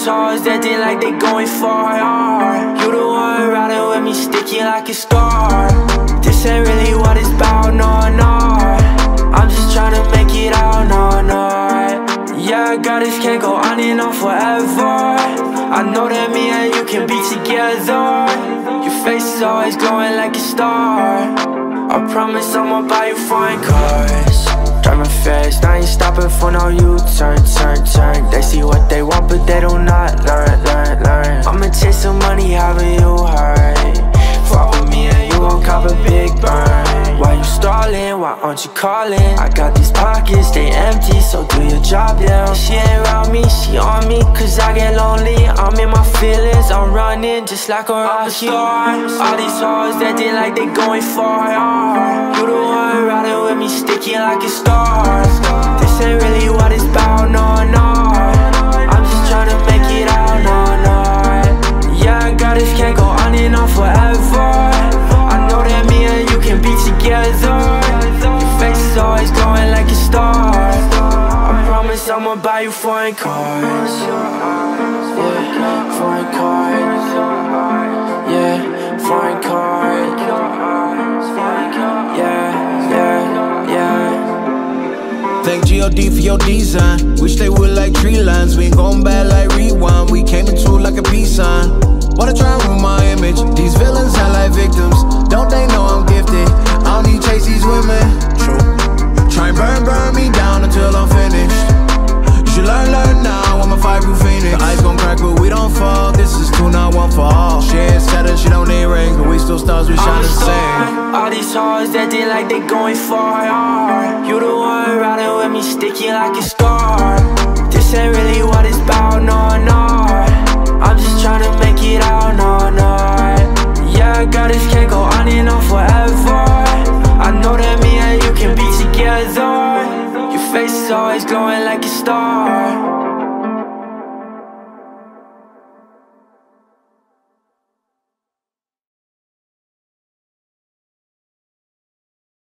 these hoes that they like they going far, You the one riding with me, sticky like a star. This ain't really what it's about, no, no. I'm just tryna make it out, no, no. Yeah, girl, this can't go on and on forever. I know that me and you can be together. Your face is always glowing like a star. I promise I'ma buy you foreign cars. Driving fast, now ain't stopping for no U-turn, turn. They see what they want, but they do not learn. I'ma chase some money, haven't you heard? Fuck with me and you gon' cop a big burn. Why you stalling? Why aren't you calling? I got these pockets, they empty, so do your job, yeah. She ain't around me, she on me, cause I get lonely. I'm in my feelings, I'm running just like a rock star. All these hoes that they like they going far, You the one riding with me, sticky like a star. This ain't really what it's about, no, no. I'm just tryna make it out, no, no. Yeah, girl, this can't go on and on forever. I know that me and you can be together. Your face is always glowing like a star. I promise I'ma buy you foreign cars. Yeah, foreign cars. Yeah, foreign cars. Thank G.O.D for your design. Wish they would like tree lines. We ain't going bad like rewind. We came into like a peace sign. Wanna try and ruin my image. These villains sound like victims. Don't they know I'm gifted? I don't need to chase these women. True. Try and burn me down until I'm finished. You should learn now. I'm a fireproof phoenix. The ice gon' crack, but we don't fall. This is two, not one for all. She ain't Saturn, she don't need rings, but we still stars, we shine the same. All these hoes that they like they going far, You the one riding with me, sticky like a star.